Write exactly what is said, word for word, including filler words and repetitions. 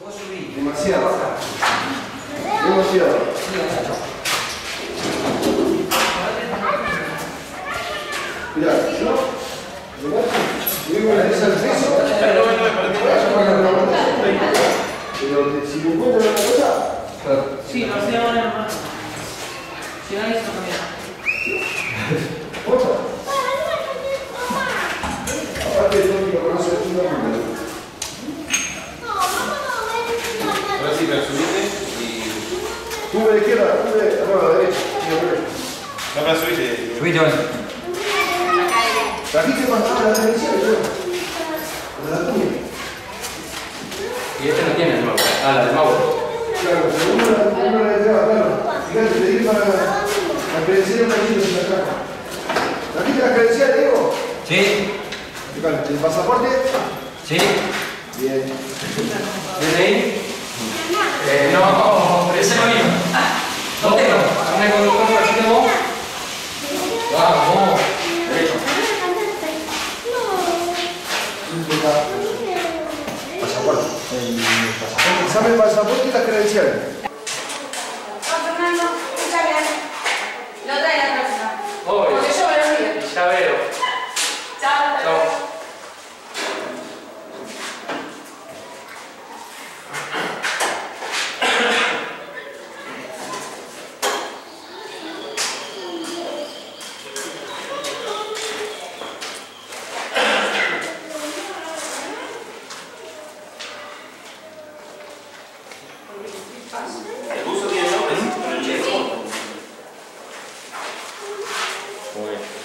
Demasiado. Demasiado. Mira, yo, yo analizo el peso, pero si me encuentro una cosa, sí, no sé ahora más. Si no, eso también. ¿otra? Aparte de todo, lo conoce el mundo. Ahora sí, pero subite y... Tuve de izquierda, tuve de no, a la derecha. No, para subite. Subite, vale. Trajiste más nada la televisión, yo. La tuya. Y este no tiene el nuevo. Ah, la del Mauro. Claro, pero uno la uno la lleva, claro. Fíjate, te di para la credencial un poquito sin la caja. ¿Trajiste la credencial, Diego? Sí. Fíjate, ¿el pasaporte? Sí. Bien. ¿Desde ahí? Eh, no, pero ese no vino. ¿Dónde no? Dame con el cuerpo así de vos. Vamos. Derecho. Pasaporte. El pasaporte. Examen de pasaporte y las credenciales. Fernando, está bien. Lo trae la próxima. Obvio. Porque yo me lo olvido. Ya veo. Chao. Chao. El buzo tiene nombre, pero el checo. Muy bien.